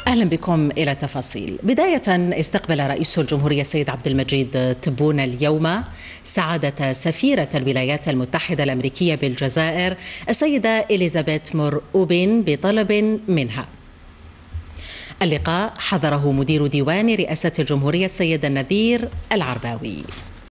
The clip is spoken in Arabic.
أهلا بكم إلى تفاصيل. بداية، استقبل رئيس الجمهورية السيد عبد المجيد تبون اليوم سعادة سفيرة الولايات المتحدة الأمريكية بالجزائر السيدة إليزابيث مور أوبين بطلب منها. اللقاء حضره مدير ديوان رئاسة الجمهورية السيد النذير العرباوي.